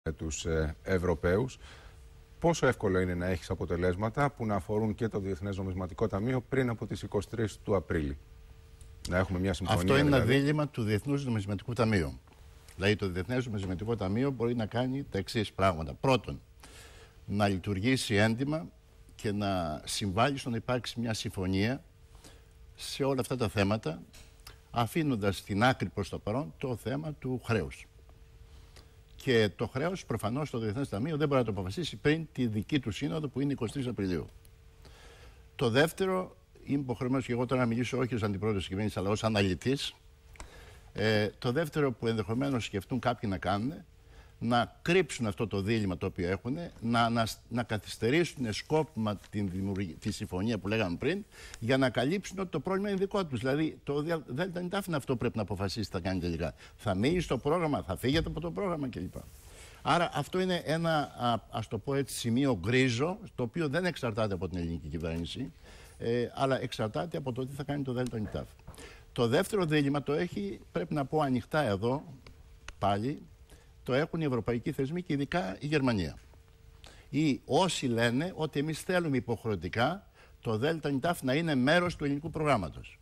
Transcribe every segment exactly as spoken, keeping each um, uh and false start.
με τους ε, Ευρωπαίους. Πόσο εύκολο είναι να έχεις αποτελέσματα που να αφορούν και το Διεθνές Νομισματικό Ταμείο πριν από τις εικοστή τρίτη του Απρίλη? Να έχουμε μια συμφωνία. Αυτό είναι δηλαδή. ένα δίλημμα του Διεθνούς Νομισματικού Ταμείου. Δηλαδή, το Διεθνές Νομισματικό Ταμείο μπορεί να κάνει τα εξής πράγματα. Πρώτον, να λειτουργήσει έντιμα και να συμβάλλει στο να υπάρξει μια συμφωνία σε όλα αυτά τα θέματα, αφήνοντας στην άκρη προς το παρόν το θέμα του χρέους. Και το χρέος, προφανώς, το Διεθνές Ταμείο δεν μπορεί να το αποφασίσει πριν τη δική του σύνοδο που είναι εικοστή τρίτη Απριλίου. Το δεύτερο, είμαι υποχρεωμένος και εγώ τώρα να μιλήσω όχι ως αντιπρόεδρος της κυβέρνησης, αλλά ως αναλυτής. Ε, το δεύτερο που ενδεχομένως σκεφτούν κάποιοι να κάνουν, να κρύψουν αυτό το δίλημμα το οποίο έχουν, να, να, να καθυστερήσουν σκόπιμα την τη συμφωνία που λέγαμε πριν, για να καλύψουν ότι το πρόβλημα είναι δικό τους. Δηλαδή, το ΔΝΤ είναι αυτό που πρέπει να αποφασίσει τι θα κάνει τελικά. Θα μείνει στο πρόγραμμα, θα φύγετε από το πρόγραμμα κλπ. Άρα, αυτό είναι ένα, α, ας το πω έτσι, σημείο γκρίζο, το οποίο δεν εξαρτάται από την ελληνική κυβέρνηση, ε, αλλά εξαρτάται από το τι θα κάνει το ΔΝΤ. Το δεύτερο δίλημμα το έχει, πρέπει να πω ανοιχτά εδώ, πάλι, το έχουν οι ευρωπαϊκοί θεσμοί και ειδικά η Γερμανία. Ή όσοι λένε ότι εμείς θέλουμε υποχρεωτικά το ΔΝΤ να είναι μέρος του ελληνικού προγράμματος.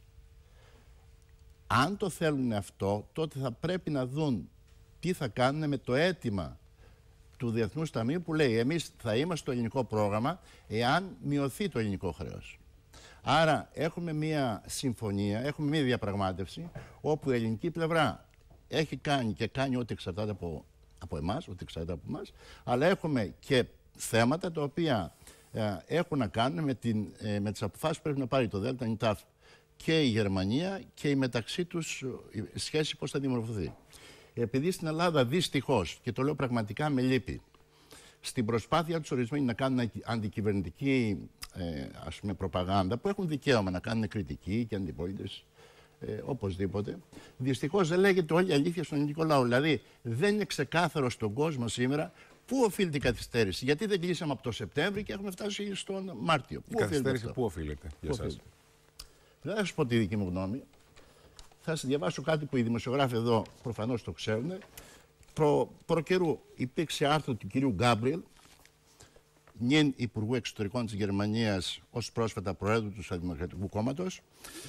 Αν το θέλουν αυτό, τότε θα πρέπει να δουν τι θα κάνουν με το αίτημα του Διεθνούς Ταμείου που λέει εμείς θα είμαστε στο ελληνικό πρόγραμμα εάν μειωθεί το ελληνικό χρέος. Άρα έχουμε μία συμφωνία, έχουμε μία διαπραγμάτευση όπου η ελληνική πλευρά έχει κάνει και κάνει ό,τι εξαρτάται από, από εμάς, ό,τι εξαρτάται από εμάς, αλλά έχουμε και θέματα τα οποία ε, έχουν να κάνουν με, την, ε, με τις αποφάσεις που πρέπει να πάρει το ΔΝΤ και η Γερμανία και η μεταξύ τους η σχέση πώς θα δημορφωθεί. Επειδή στην Ελλάδα δυστυχώς, και το λέω πραγματικά με λύπη, στην προσπάθεια τους ορισμένοι να κάνουν αντικυβερνητική ε, ας πούμε, προπαγάνδα, που έχουν δικαίωμα να κάνουν κριτική και αντιπολίτευση, Ε, οπωσδήποτε. Δυστυχώς δεν λέγεται όλη η αλήθεια στον ελληνικό λαό. Δηλαδή, δεν είναι ξεκάθαρο στον κόσμο σήμερα πού οφείλεται η καθυστέρηση. Γιατί δεν κλείσαμε από το Σεπτέμβρη και έχουμε φτάσει στον Μάρτιο. Η καθυστέρηση πού οφείλεται για εσάς? Δεν θα σου πω τη δική μου γνώμη. Θα σας διαβάσω κάτι που οι δημοσιογράφοι εδώ προφανώς το ξέρουν. Προ, προ καιρού υπήρξε άρθρο του κυρίου Γκάμπριελ, νυν Υπουργού Εξωτερικών της Γερμανίας, ως πρόσφατα Προέδρου του Σοσιαλδημοκρατικού Κόμματος,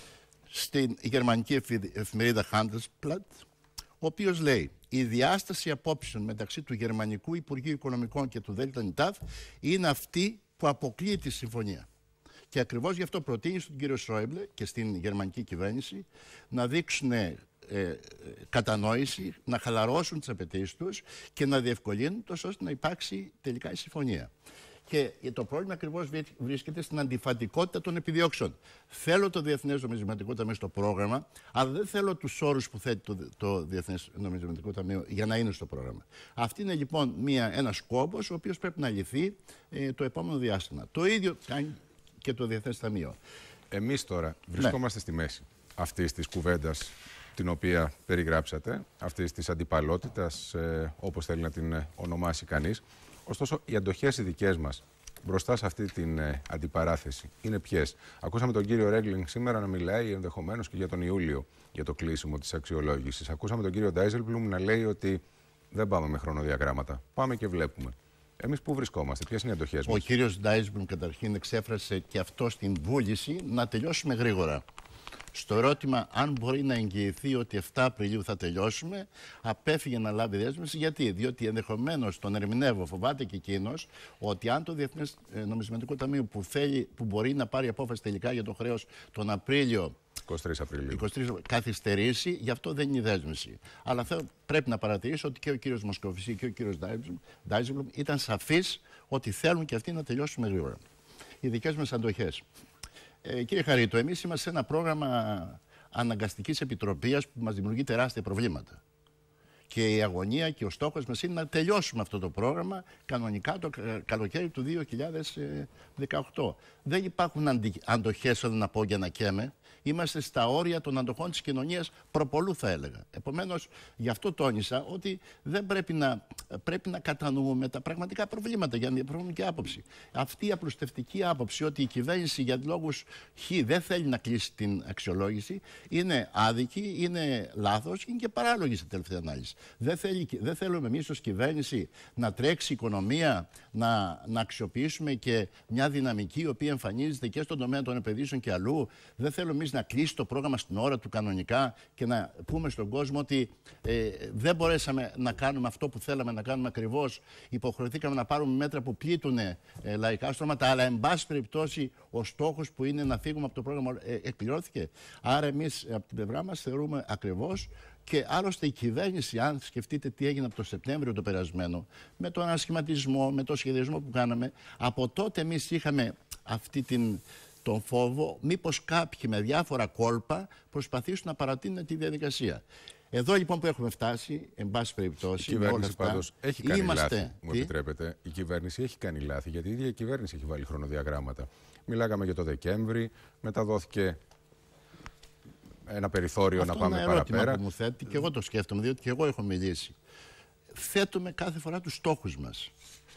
στην γερμανική εφημερίδα Handelsblatt, ο οποίος λέει η διάσταση απόψεων μεταξύ του Γερμανικού Υπουργείου Οικονομικών και του ΔΝΤ είναι αυτή που αποκλείει τη συμφωνία. Και ακριβώς γι' αυτό προτείνει στον κύριο Σόιμπλε και στην γερμανική κυβέρνηση να δείξουν ε, ε, κατανόηση, να χαλαρώσουν τις απαιτήσεις τους και να διευκολύνουν τόσο ώστε να υπάρξει τελικά η συμφωνία. Και το πρόβλημα ακριβώς βρίσκεται στην αντιφατικότητα των επιδιώξεων. Θέλω το Διεθνές Νομισματικό Ταμείο στο πρόγραμμα, αλλά δεν θέλω τους όρους που θέτει το, το Διεθνές Νομισματικό Ταμείο για να είναι στο πρόγραμμα. Αυτή είναι λοιπόν μια, ένας κόμπος ο οποίος πρέπει να λυθεί ε, το επόμενο διάστημα. Το ίδιο κάνει και το Διεθνές Ταμείο. Εμείς τώρα βρισκόμαστε ναι. στη μέση αυτής της κουβέντας την οποία περιγράψατε, αυτής της αντιπαλότητας, ε, όπως θέλει να την ονομάσει κανείς. Ωστόσο, οι αντοχές οι δικές μας μπροστά σε αυτή την ε, αντιπαράθεση είναι ποιες? Ακούσαμε τον κύριο Ρέγκλινγκ σήμερα να μιλάει ενδεχομένως και για τον Ιούλιο για το κλείσιμο της αξιολόγησης. Ακούσαμε τον κύριο Ντάιζελμπλουμ να λέει ότι δεν πάμε με χρονοδιαγράμματα. Πάμε και βλέπουμε. Εμείς πού βρισκόμαστε, ποιες είναι οι αντοχές μας? Ο κύριος Ντάιζελμπλουμ καταρχήν εξέφρασε και αυτό την βούληση να τελειώσουμε γρήγορα. Στο ερώτημα αν μπορεί να εγγυηθεί ότι επτά Απριλίου θα τελειώσουμε, απέφυγε να λάβει δέσμευση. Γιατί? Διότι ενδεχομένως τον ερμηνεύω, φοβάται και εκείνος, ότι αν το Διεθνές Νομισματικό Ταμείο που, θέλει, που μπορεί να πάρει απόφαση τελικά για το χρέος τον Απρίλιο, εικοστή τρίτη Απριλίου, εικοστή τρίτη, καθυστερήσει, γι' αυτό δεν είναι η δέσμευση. Αλλά θέλω, πρέπει να παρατηρήσω ότι και ο κύριος Μοσκοβισή και ο κύριος Ντάιζελμπλουμ ήταν σαφείς ότι θέλουν και αυτοί να τελειώσουμε γρήγορα. Οι δικές μας αντοχές. Ε, κύριε Χαρίτο, εμείς είμαστε σε ένα πρόγραμμα αναγκαστικής επιτροπής που μας δημιουργεί τεράστια προβλήματα. Και η αγωνία και ο στόχος μας είναι να τελειώσουμε αυτό το πρόγραμμα κανονικά το καλοκαίρι του δύο χιλιάδες δεκαοκτώ. Δεν υπάρχουν αντι... αντοχές, θέλω να πω για να καίμε. είμαστε στα όρια των αντοχών της κοινωνίας προπολού, θα έλεγα. Επομένως, γι' αυτό τόνισα ότι δεν πρέπει να, πρέπει να κατανοούμε τα πραγματικά προβλήματα για να διαπραγματεύουμε και άποψη. Αυτή η απλουστευτική άποψη ότι η κυβέρνηση για λόγους χ δεν θέλει να κλείσει την αξιολόγηση είναι άδικη, είναι λάθος, είναι και παράλογη σε τελευταία ανάλυση. Δεν, θέλει, δεν θέλουμε εμείς ως κυβέρνηση να τρέξει η οικονομία, να, να αξιοποιήσουμε και μια δυναμική η οποία εμφανίζεται και στον τομέα των επενδύσεων και αλλού. Δεν θέλουμε εμείς να κλείσει το πρόγραμμα στην ώρα του κανονικά και να πούμε στον κόσμο ότι ε, δεν μπορέσαμε να κάνουμε αυτό που θέλαμε να κάνουμε ακριβώς. Υποχρεωθήκαμε να πάρουμε μέτρα που πλήττουν ε, λαϊκά στρώματα, αλλά εν πάση περιπτώσει ο στόχος που είναι να φύγουμε από το πρόγραμμα ε, εκπληρώθηκε. Άρα εμείς από την πλευρά μας θεωρούμε ακριβώς. Και άλλωστε η κυβέρνηση, αν σκεφτείτε τι έγινε από το Σεπτέμβριο το περασμένο, με τον ανασχηματισμό, με το σχεδιασμό που κάναμε, από τότε εμείς είχαμε αυτή την, τον φόβο μήπως κάποιοι με διάφορα κόλπα προσπαθήσουν να παρατείνουν τη διαδικασία. Εδώ λοιπόν που έχουμε φτάσει, εν πάση περιπτώσει, η κυβέρνηση πάντως έχει κάνει είμαστε... λάθη, μου επιτρέπετε. Η κυβέρνηση έχει κάνει λάθη, γιατί η ίδια η κυβέρνηση έχει βάλει χρονοδιαγράμματα. Μιλάγαμε για το Δεκέμβρη, μετά δόθηκε ένα περιθώριο αυτό να πάμε είναι παραπέρα. Αυτό που μου θέτει και εγώ το σκέφτομαι, διότι και εγώ έχω μιλήσει. Θέτουμε κάθε φορά τους στόχους μας.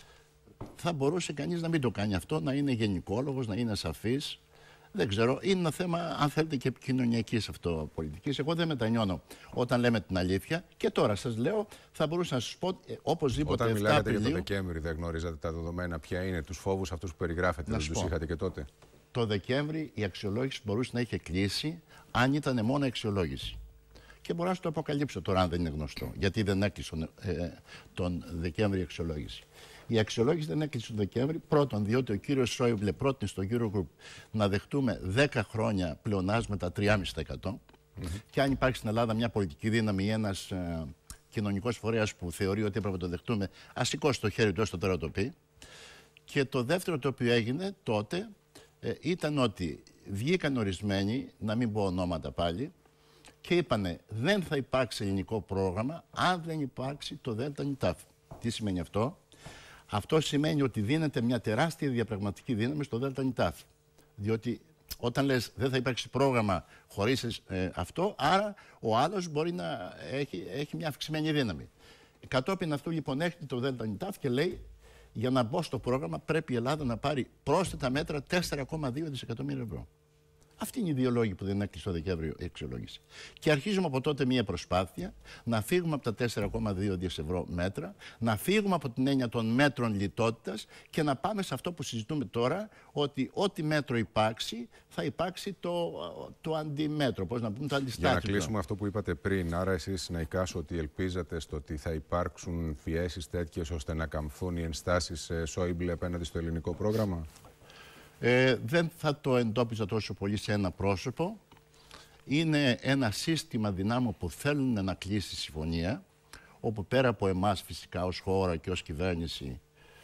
Θα μπορούσε κανείς να μην το κάνει αυτό, να είναι γενικόλογος, να είναι σαφής. Δεν ξέρω, είναι ένα θέμα, αν θέλετε, και επικοινωνιακής αυτοπολιτικής. Εγώ δεν μετανιώνω όταν λέμε την αλήθεια. Και τώρα σας λέω, θα μπορούσα να σας πω ε, οπωσδήποτε. Όταν μιλάγατε για το Δεκέμβρη, δεν γνωρίζατε τα δεδομένα, ποια είναι, τους φόβους αυτούς που περιγράφετε, δεν τους είχατε και τότε? Το Δεκέμβρη η αξιολόγηση μπορούσε να είχε κλείσει αν ήταν μόνο αξιολόγηση. Και μπορώ να σου το αποκαλύψω τώρα, αν δεν είναι γνωστό, γιατί δεν έκλεισε ε, τον Δεκέμβρη η αξιολόγηση. Η αξιολόγηση δεν έκλεισε τον Δεκέμβρη, πρώτον, διότι ο κύριος Σόιμπλε πρότεινε στο Eurogroup να δεχτούμε δέκα χρόνια πλεονάσματα τρία κόμμα πέντε τοις εκατό. Mm-hmm. Και αν υπάρχει στην Ελλάδα μια πολιτική δύναμη ή ένας ε, κοινωνικός φορέας που θεωρεί ότι έπρεπε να το δεχτούμε, ας σηκώσει το χέρι του έστω τώρα το πει. Και το δεύτερο το οποίο έγινε τότε ε, ήταν ότι βγήκαν ορισμένοι, να μην πω ονόματα πάλι, και είπανε δεν θα υπάρξει ελληνικό πρόγραμμα αν δεν υπάρξει το ΔΝΤ. Τι σημαίνει αυτό? Αυτό σημαίνει ότι δίνεται μια τεράστια διαπραγματική δύναμη στο ΔΝΤ. Διότι όταν λες δεν θα υπάρξει πρόγραμμα χωρίς ε, αυτό, άρα ο άλλος μπορεί να έχει, έχει μια αυξημένη δύναμη. Κατόπιν αυτού λοιπόν έρχεται το ΔΝΤ και λέει για να μπω στο πρόγραμμα πρέπει η Ελλάδα να πάρει πρόσθετα μέτρα τέσσερα κόμμα δύο δισεκατομμύρια ευρώ. Αυτή είναι η δύο λόγοι που δεν έκλεισε το Δεκέμβριο η αξιολόγηση. Και αρχίζουμε από τότε μια προσπάθεια να φύγουμε από τα τέσσερα κόμμα δύο δισεκατομμύρια ευρώ μέτρα, να φύγουμε από την έννοια των μέτρων λιτότητας και να πάμε σε αυτό που συζητούμε τώρα, ότι ό,τι μέτρο υπάρξει θα υπάρξει το, το αντιμέτρο. Πώς να πούμε, το αντιστάσιο. Για να κλείσουμε αυτό που είπατε πριν, άρα εσείς να εικάσω ότι ελπίζατε στο ότι θα υπάρξουν πιέσεις τέτοιες ώστε να καμφθούν οι ενστάσεις Σόιμπλε απέναντι στο ελληνικό πρόγραμμα? Ε, δεν θα το εντόπιζα τόσο πολύ σε ένα πρόσωπο. Είναι ένα σύστημα δυνάμων που θέλουν να κλείσει συμφωνία, όπου πέρα από εμάς φυσικά ως χώρα και ως κυβέρνηση,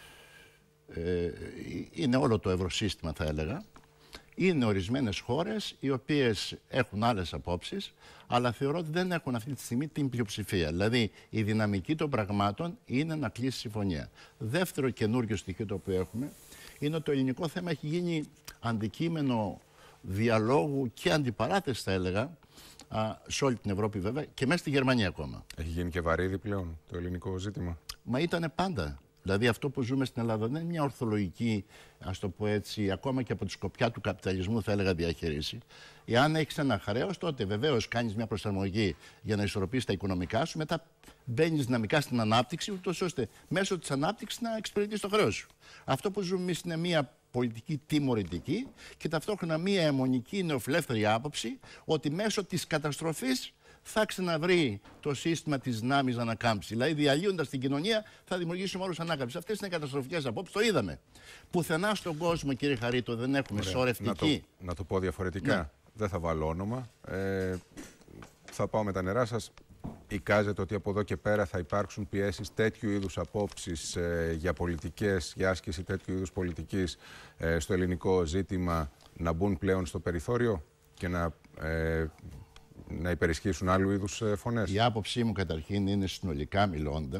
ε, είναι όλο το ευρωσύστημα θα έλεγα. Είναι ορισμένες χώρες οι οποίες έχουν άλλες απόψεις, αλλά θεωρώ ότι δεν έχουν αυτή τη στιγμή την πλειοψηφία. Δηλαδή η δυναμική των πραγμάτων είναι να κλείσει συμφωνία. Δεύτερο καινούργιο στοιχείο το οποίο έχουμε, είναι ότι το ελληνικό θέμα έχει γίνει αντικείμενο διαλόγου και αντιπαράθεση, θα έλεγα, α, σε όλη την Ευρώπη βέβαια και μέσα στη Γερμανία ακόμα. Έχει γίνει και βαρύδι πλέον το ελληνικό ζήτημα? Μα ήταν πάντα. Δηλαδή αυτό που ζούμε στην Ελλάδα δεν είναι μια ορθολογική, ας το πω έτσι, ακόμα και από τη σκοπιά του καπιταλισμού θα έλεγα διαχείριση. Εάν έχεις ένα χρέος, τότε βεβαίως κάνεις μια προσαρμογή για να ισορροπήσεις τα οικονομικά σου, μετά μπαίνεις δυναμικά στην ανάπτυξη, ούτως ώστε μέσω της ανάπτυξης να εξυπηρετείς το χρέος σου. Αυτό που ζούμε εμείς είναι μια πολιτική τιμωρητική και ταυτόχρονα μια αιμονική νεοφιλελεύθερη άποψη ότι μέσω της καταστροφής θα ξαναβρει το σύστημα της δυνάμεις να ανακάμψει. Δηλαδή, διαλύοντας την κοινωνία, θα δημιουργήσουμε όρους ανάκαμψης. Αυτές είναι καταστροφικές απόψεις, το είδαμε. Πουθενά στον κόσμο, κύριε Χαρίτο, δεν έχουμε σωρευτική. Να το, να το πω διαφορετικά. Ναι. Δεν θα βάλω όνομα. Ε, θα πάω με τα νερά σας. Εικάζεται ότι από εδώ και πέρα θα υπάρξουν πιέσεις τέτοιου είδους απόψεις ε, για πολιτικές, για άσκηση τέτοιου είδους πολιτικής ε, στο ελληνικό ζήτημα να μπουν πλέον στο περιθώριο και να. Ε, να υπερισχύσουν άλλου είδους φωνές? Η άποψή μου καταρχήν είναι συνολικά μιλώντας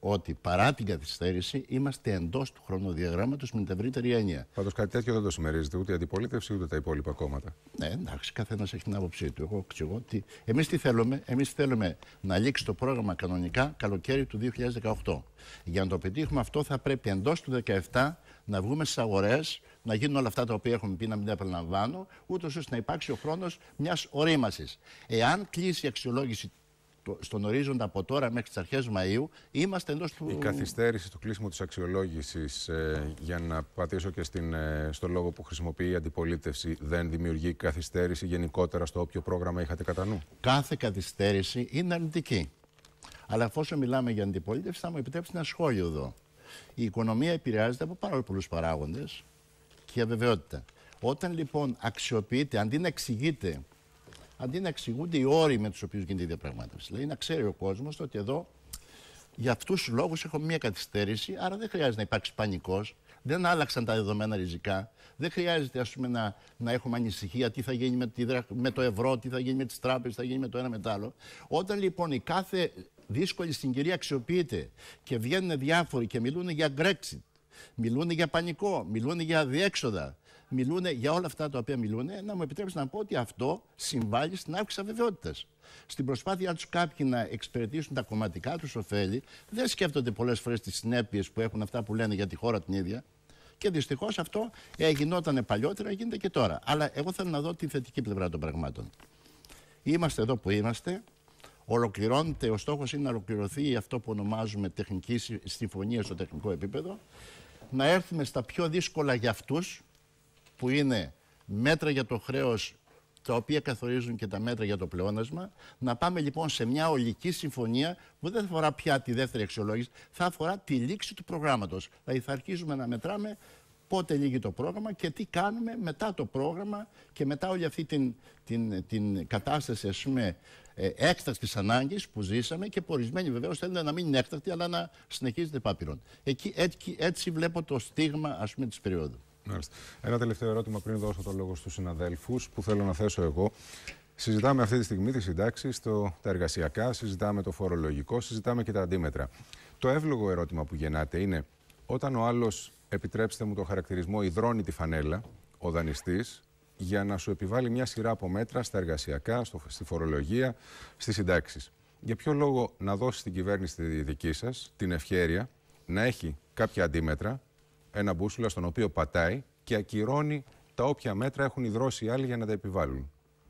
ότι παρά την καθυστέρηση είμαστε εντός του χρονοδιαγράμματος με την ευρύτερη έννοια. Πάντως κάτι τέτοιο δεν το συμμερίζεται ούτε η αντιπολίτευση ούτε τα υπόλοιπα κόμματα. Ναι, εντάξει, καθένας έχει την άποψή του. Εγώ εξηγώ ότι εμείς τι θέλουμε, εμείς θέλουμε να λήξει το πρόγραμμα κανονικά καλοκαίρι του δύο χιλιάδες δεκαοκτώ. Για να το πετύχουμε αυτό θα πρέπει εντός του δύο χιλιάδες δεκαεπτά να βγούμε στις αγορές, να γίνουν όλα αυτά τα οποία έχουμε πει, να μην τα επαναλαμβάνω, ούτως ώστε να υπάρξει ο χρόνος μιας ορίμασης. Εάν κλείσει η αξιολόγηση στον ορίζοντα από τώρα μέχρι τις αρχές Μαΐου, είμαστε εντός του... Η καθυστέρηση του κλείσιμου της αξιολόγησης, ε, για να πατήσω και στην, ε, στο λόγο που χρησιμοποιεί η αντιπολίτευση, δεν δημιουργεί καθυστέρηση γενικότερα στο όποιο πρόγραμμα είχατε κατά νου? Κάθε καθυστέρηση είναι αρνητική. Αλλά εφόσον μιλάμε για αντιπολίτευση, θα μου επιτρέψει ένα σχόλιο εδώ. Η οικονομία επηρεάζεται από πάρα πολλούς παράγοντες και αβεβαιότητα. Όταν λοιπόν αξιοποιείται, αντί να εξηγείται, αντί να εξηγούνται οι όροι με τους οποίους γίνεται η διαπραγμάτευση. Δηλαδή να ξέρει ο κόσμος ότι εδώ για αυτούς τους λόγους έχουμε μια καθυστέρηση, άρα δεν χρειάζεται να υπάρξει πανικός, δεν άλλαξαν τα δεδομένα ριζικά, δεν χρειάζεται ας πούμε, να, να έχουμε ανησυχία τι θα γίνει με, τη, με το ευρώ, τι θα γίνει με τις τράπεζες, τι θα γίνει με το ένα με το άλλο. Όταν λοιπόν η κάθε δύσκολη συγκυρία αξιοποιείται και βγαίνουν διάφοροι και μιλούν για Brexit, μιλούν για πανικό, μιλούν για διέξοδα, μιλούν για όλα αυτά τα οποία μιλούν, να μου επιτρέψει να πω ότι αυτό συμβάλλει στην αύξηση αβεβαιότητας. Στην προσπάθειά τους κάποιοι να εξυπηρετήσουν τα κομματικά τους ωφέλη, δεν σκέφτονται πολλές φορές τις συνέπειες που έχουν αυτά που λένε για τη χώρα την ίδια. Και δυστυχώς αυτό ε, γινόταν παλιότερα, γίνεται και τώρα. Αλλά εγώ θέλω να δω τη θετική πλευρά των πραγμάτων. Είμαστε εδώ που είμαστε. Ολοκληρώνεται, ο στόχος είναι να ολοκληρωθεί αυτό που ονομάζουμε τεχνική συμφωνία στο τεχνικό επίπεδο. Να έρθουμε στα πιο δύσκολα για αυτούς, που είναι μέτρα για το χρέος, τα οποία καθορίζουν και τα μέτρα για το πλεόνασμα. Να πάμε λοιπόν σε μια ολική συμφωνία που δεν θα αφορά πια τη δεύτερη αξιολόγηση, θα αφορά τη λήξη του προγράμματος. Δηλαδή θα αρχίζουμε να μετράμε πότε λύγει το πρόγραμμα και τι κάνουμε μετά το πρόγραμμα και μετά όλη αυτή την, την, την κατάσταση ας πούμε, ε, έκτακτης ανάγκης που ζήσαμε και που ορισμένοι βεβαίως θέλουν να μην είναι έκτακτη αλλά να συνεχίζεται πάπυρον. Εκεί, έτσι, έτσι βλέπω το στίγμα ας πούμε, της περίοδου. Μάλιστα. Ένα τελευταίο ερώτημα πριν δώσω το λόγο στους συναδέλφους που θέλω να θέσω εγώ. Συζητάμε αυτή τη στιγμή τις συντάξεις, το, τα εργασιακά, συζητάμε το φορολογικό, συζητάμε και τα αντίμετρα. Το εύλογο ερώτημα που γεννάται είναι όταν ο άλλος, επιτρέψτε μου το χαρακτηρισμό, υδρώνει τη φανέλα, ο δανειστής, για να σου επιβάλλει μια σειρά από μέτρα στα εργασιακά, στο, στη φορολογία, στις συντάξεις. Για ποιο λόγο να δώσει στην κυβέρνηση τη δική σας την ευχέρεια να έχει κάποια αντίμετρα, ένα μπούσουλα στον οποίο πατάει και ακυρώνει τα όποια μέτρα έχουν υδρώσει οι άλλοι για να τα επιβάλλουν?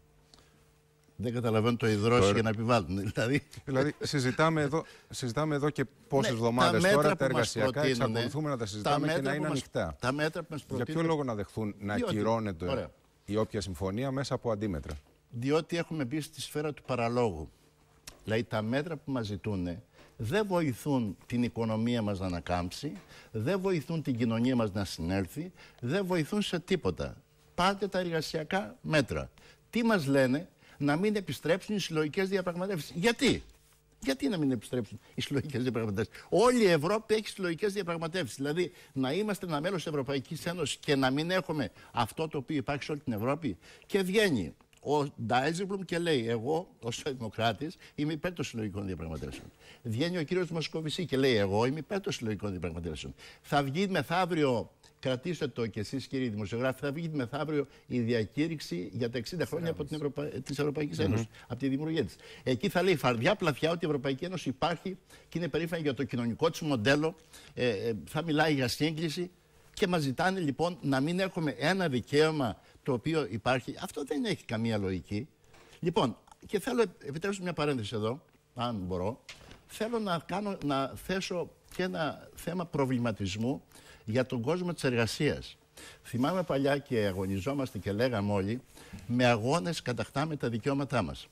Δεν καταλαβαίνω το υδρώσει το... για να επιβάλλουν. Δηλαδή, δηλαδή συζητάμε, εδώ, συζητάμε εδώ και πόσες εβδομάδες ναι, τώρα τα εργασιακά εξακολουθούμε να τα συζητάμε τα και να είναι μας, ανοιχτά. Τα μέτρα που μας προτείνουν... Για ποιο λόγο να δεχθούν να Διότι... ακυρώνεται Ωραία. η όποια συμφωνία μέσα από αντίμετρα? Διότι έχουμε μπει στη σφαίρα του παραλόγου. Δηλαδή τα μέτρα που μας ζητούν δεν βοηθούν την οικονομία μας να ανακάμψει, δεν βοηθούν την κοινωνία μας να συνέλθει, δεν βοηθούν σε τίποτα. Πάρτε τα εργασιακά μέτρα. Τι μας λένε? Να μην επιστρέψουν οι συλλογικές διαπραγματεύσεις. Γιατί? Γιατί να μην επιστρέψουν οι συλλογικές διαπραγματεύσεις? Όλη η Ευρώπη έχει συλλογικές διαπραγματεύσεις. Δηλαδή να είμαστε ένα μέλος της Ευρωπαϊκής Ένωσης και να μην έχουμε αυτό το οποίο υπάρχει σε όλη την Ευρώπη. Και βγαίνει ο Ντάιζεμπλουμ και λέει: εγώ, ως δημοκράτης, είμαι υπέρ των συλλογικών διαπραγματεύσεων. Βγαίνει ο κύριος Μοσκοβισή και λέει: εγώ είμαι υπέρ των συλλογικών διαπραγματεύσεων. Θα βγει μεθαύριο, κρατήστε το κι εσείς κύριοι δημοσιογράφοι, θα βγει μεθαύριο η διακήρυξη για τα εξήντα χρόνια από την Ευρωπα... της Ευρωπαϊκής Ένωσης, mm-hmm. από τη δημιουργία της. Εκεί θα λέει φαρδιά πλαθιά ότι η Ευρωπαϊκή Ένωση υπάρχει και είναι περήφανη για το κοινωνικό της μοντέλο, ε, ε, θα μιλάει για σύγκληση. Και μας ζητάνε λοιπόν να μην έχουμε ένα δικαίωμα το οποίο υπάρχει. Αυτό δεν έχει καμία λογική. Λοιπόν, και θέλω, επιτρέψτε μια παρένθεση εδώ, αν μπορώ. Θέλω να, κάνω, να θέσω και ένα θέμα προβληματισμού για τον κόσμο της εργασίας. Θυμάμαι παλιά και αγωνιζόμαστε και λέγαμε όλοι, με αγώνες κατακτάμε τα δικαιώματά μας.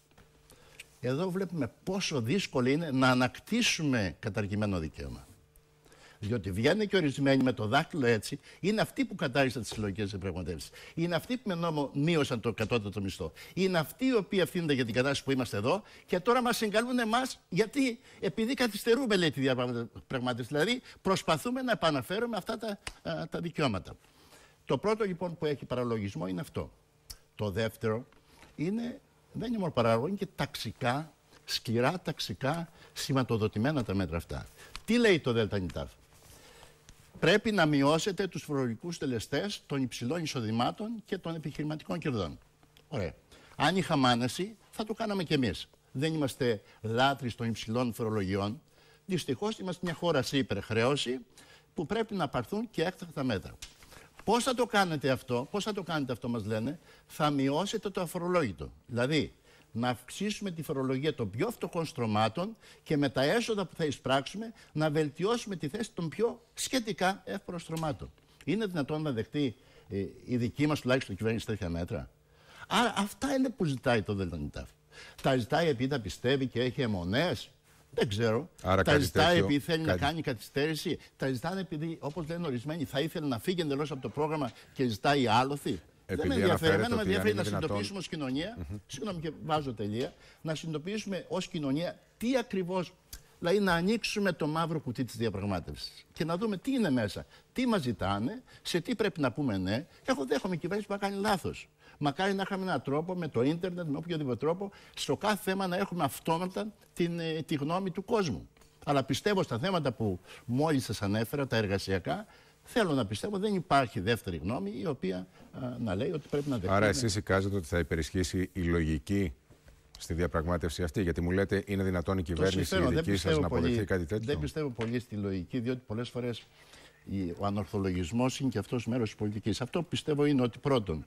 Εδώ βλέπουμε πόσο δύσκολο είναι να ανακτήσουμε καταργημένο δικαίωμα. Διότι βγαίνουν και ορισμένοι με το δάχτυλο έτσι, είναι αυτοί που κατάργησαν τις συλλογικές διαπραγματεύσεις. Είναι αυτοί που με νόμο μείωσαν το κατώτατο μισθό. Είναι αυτοί οι οποίοι ευθύνονται για την κατάσταση που είμαστε εδώ και τώρα μας συγκαλούν εμάς γιατί, επειδή καθυστερούμε, λέει, τη διαπραγμάτευση. Δηλαδή, προσπαθούμε να επαναφέρουμε αυτά τα, α, τα δικαιώματα. Το πρώτο λοιπόν που έχει παραλογισμό είναι αυτό. Το δεύτερο είναι, δεν είναι μόνο παράλογο, είναι και ταξικά, σκληρά ταξικά σηματοδοτημένα τα μέτρα αυτά. Τι λέει το ΔΝΤ? Πρέπει να μειώσετε τους φορολογικούς τελεστές των υψηλών εισοδημάτων και των επιχειρηματικών κερδών. Ωραία. Αν είχαμε άνεση, θα το κάναμε κι εμείς. Δεν είμαστε λάτρεις των υψηλών φορολογιών. Δυστυχώς είμαστε μια χώρα σε υπερχρέωση που πρέπει να πάρθουν και έκτακτα μέτρα. Πώς θα το κάνετε αυτό, πώς θα το κάνετε αυτό, μας λένε, θα μειώσετε το αφορολόγητο. Δηλαδή, να αυξήσουμε τη φορολογία των πιο φτωχών στρωμάτων και με τα έσοδα που θα εισπράξουμε να βελτιώσουμε τη θέση των πιο σχετικά εύπορων στρωμάτων. Είναι δυνατόν να δεχτεί ε, η δική μας τουλάχιστον κυβέρνηση τέτοια μέτρα? Άρα αυτά είναι που ζητάει το ΔΝΤ. Τα ζητάει επειδή τα πιστεύει και έχει αιμονές? Δεν ξέρω. Άρα τα ζητάει τέτοιο, επειδή θέλει κάτι... να κάνει καθυστέρηση? Τα ζητάνε επειδή, όπως λένε ορισμένοι, θα ήθελε να φύγει εντελώς από το πρόγραμμα και ζητάει άλοθη? Επειδή δεν με ενδιαφέρει. Εμένα με ενδιαφέρει να δυνατόν... συνειδητοποιήσουμε ως κοινωνία, mm-hmm. συγγνώμη και βάζω τελεία, να συνειδητοποιήσουμε ως κοινωνία τι ακριβώς, δηλαδή να ανοίξουμε το μαύρο κουτί της διαπραγμάτευσης και να δούμε τι είναι μέσα, τι μας ζητάνε, σε τι πρέπει να πούμε ναι. Εγώ δέχομαι κυβέρνηση που θα κάνει λάθος. Μακάρι να είχαμε έναν τρόπο με το ίντερνετ, με οποιοδήποτε τρόπο, στο κάθε θέμα να έχουμε αυτόματα την, τη γνώμη του κόσμου. Αλλά πιστεύω στα θέματα που μόλις σας ανέφερα, τα εργασιακά, θέλω να πιστεύω δεν υπάρχει δεύτερη γνώμη η οποία α, να λέει ότι πρέπει να δεχτούμε. Άρα εσείς εικάζετε ότι θα υπερισχύσει η λογική στη διαπραγμάτευση αυτή? Γιατί μου λέτε είναι δυνατόν η κυβέρνηση η δική σας να αποδεχθεί κάτι τέτοιο? Δεν πιστεύω πολύ στη λογική, διότι πολλές φορές ο ανορθολογισμός είναι και αυτός μέρος της πολιτικής. Αυτό που πιστεύω είναι ότι πρώτον,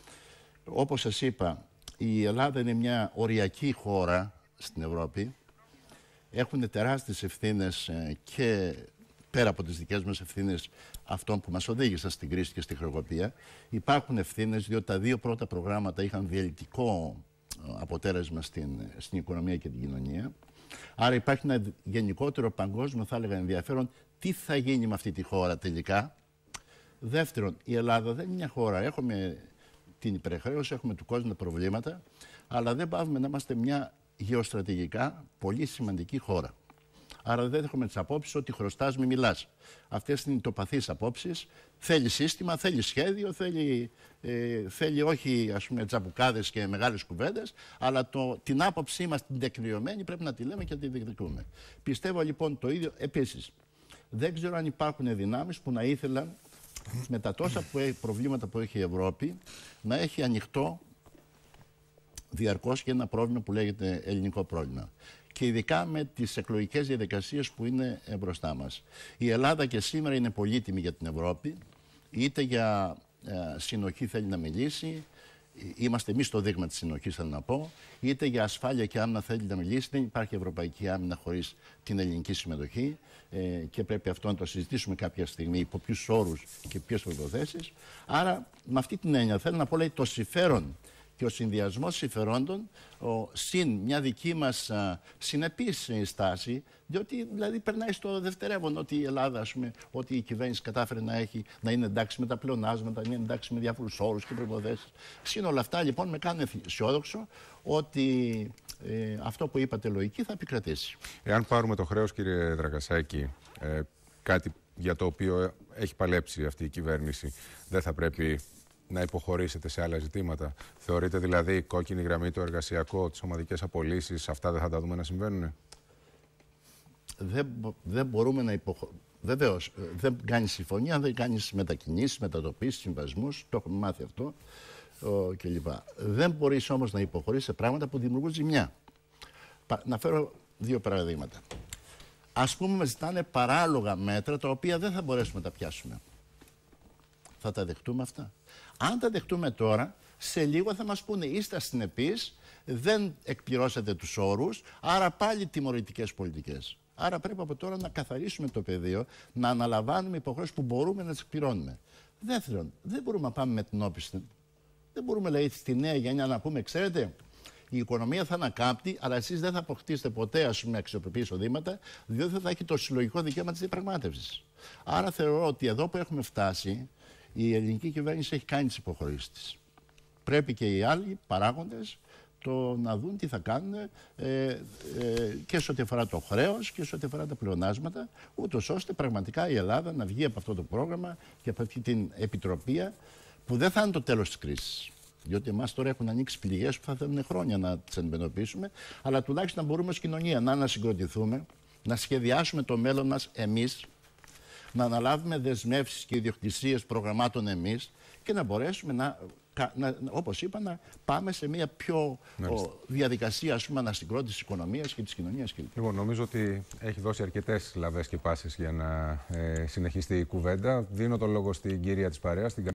όπως σας είπα, η Ελλάδα είναι μια οριακή χώρα στην Ευρώπη. Έχουν τεράστιες ευθύνες και πέρα από τις δικές μας ευθύνες αυτών που μας οδήγησαν στην κρίση και στη χρεοκοπία. Υπάρχουν ευθύνες διότι τα δύο πρώτα προγράμματα είχαν διαλυτικό αποτέλεσμα στην, στην οικονομία και την κοινωνία. Άρα υπάρχει ένα γενικότερο παγκόσμιο, θα έλεγα, ενδιαφέρον τι θα γίνει με αυτή τη χώρα τελικά. Δεύτερον, η Ελλάδα δεν είναι μια χώρα. Έχουμε την υπερχρέωση, έχουμε του κόσμου προβλήματα, αλλά δεν πάμε να είμαστε μια γεωστρατηγικά πολύ σημαντική χώρα. Άρα δεν έχουμε τις απόψεις ότι χρωστάς μη μιλάς. Αυτές είναι οι τοπαθείς απόψεις. Θέλει σύστημα, θέλει σχέδιο, θέλει, ε, θέλει όχι ας πούμε τσαμπουκάδες και μεγάλες κουβέντες, αλλά το, την άποψή μας την τεκμηριωμένη πρέπει να τη λέμε και να τη διεκδικούμε. Πιστεύω λοιπόν το ίδιο. Επίσης, δεν ξέρω αν υπάρχουν δυνάμεις που να ήθελαν με τα τόσα προβλήματα που έχει η Ευρώπη να έχει ανοιχτό διαρκώς και ένα πρόβλημα που λέγεται ελληνικό πρόβλημα. Και ειδικά με τις εκλογικές διαδικασίες που είναι μπροστά μας. Η Ελλάδα και σήμερα είναι πολύτιμη για την Ευρώπη, είτε για ε, συνοχή θέλει να μιλήσει, είμαστε εμείς το δείγμα της συνοχής θέλω να πω, είτε για ασφάλεια και άμυνα θέλει να μιλήσει. Δεν υπάρχει ευρωπαϊκή άμυνα χωρίς την ελληνική συμμετοχή ε, και πρέπει αυτό να το συζητήσουμε κάποια στιγμή υπό ποιους όρους και ποιες προϋποθέσεις. Άρα με αυτή την έννοια θέλω να πω λέει, το συμφέρον και ο συνδυασμός συμφερόντων ο, συν μια δική μας α, συνεπής στάση, διότι δηλαδή περνάει στο δευτερεύον ότι η Ελλάδα, ας πούμε, ότι η κυβέρνηση κατάφερε να, έχει, να είναι εντάξει με τα πλεονάσματα, να είναι εντάξει με διάφορους όρους και προϋποθέσεις. Συν όλα αυτά λοιπόν με κάνουν αισιόδοξο ότι ε, αυτό που είπατε λογική θα επικρατήσει. Εάν πάρουμε το χρέος, κύριε Δραγασάκη, ε, κάτι για το οποίο έχει παλέψει αυτή η κυβέρνηση, δεν θα πρέπει να υποχωρήσετε σε άλλα ζητήματα? Θεωρείτε δηλαδή η κόκκινη γραμμή, το εργασιακό, τις ομαδικές απολύσεις, αυτά δεν θα τα δούμε να συμβαίνουν? Δεν, δεν μπορούμε να υποχωρήσουμε. Βεβαίως, δεν κάνει συμφωνία, δεν κάνει μετακινήσεις, μετατοπίσεις, συμβασμούς. Το έχουμε μάθει αυτό ο, κλπ. Δεν μπορείς όμως να υποχωρήσεις σε πράγματα που δημιουργούν ζημιά. Να φέρω δύο παραδείγματα. Ας πούμε, μας ζητάνε παράλογα μέτρα τα οποία δεν θα μπορέσουμε να τα πιάσουμε. Θα τα δεχτούμε αυτά? Αν τα δεχτούμε τώρα, σε λίγο θα μας πούνε είστε ασυνεπείς, δεν εκπληρώσατε τους όρους, άρα πάλι τιμωρητικές πολιτικές. Άρα πρέπει από τώρα να καθαρίσουμε το πεδίο, να αναλαμβάνουμε υποχρεώσεις που μπορούμε να τις εκπληρώνουμε. Δεύτερον, δεν μπορούμε να πάμε με την όπισθεν. Δεν μπορούμε λέει, στη νέα γενιά να πούμε, ξέρετε, η οικονομία θα ανακάμπτει, αλλά εσείς δεν θα αποκτήσετε ποτέ ας πούμε, αξιοπρεπή εισοδήματα, διότι θα έχει το συλλογικό δικαίωμα της διαπραγμάτευσης. Άρα θεωρώ ότι εδώ που έχουμε φτάσει, η ελληνική κυβέρνηση έχει κάνει τις υποχωρήσεις της. Πρέπει και οι άλλοι παράγοντες το να δουν τι θα κάνουν ε, ε, και σε ό,τι αφορά το χρέος και σε ό,τι αφορά τα πλεονάσματα, ούτως ώστε πραγματικά η Ελλάδα να βγει από αυτό το πρόγραμμα και από αυτή την επιτροπή που δεν θα είναι το τέλος της κρίσης. Διότι εμάς τώρα έχουν ανοίξει πληγές που θα θέλουν χρόνια να τις αντιμετωπίσουμε, αλλά τουλάχιστον να μπορούμε ως κοινωνία να ανασυγκροτηθούμε να σχεδιάσουμε το μέλλον μας εμείς, να αναλάβουμε δεσμεύσεις και ιδιοκτησίες προγραμμάτων εμείς και να μπορέσουμε να, να, όπως είπα, να πάμε σε μια πιο ο, διαδικασία, ας πούμε, ανασυγκρότησης της οικονομίας και της κοινωνίας κλπ. Λοιπόν, νομίζω ότι έχει δώσει αρκετές λαβές και πάσες για να ε, συνεχιστεί η κουβέντα. Δίνω το λόγο στην κυρία της παρέας, την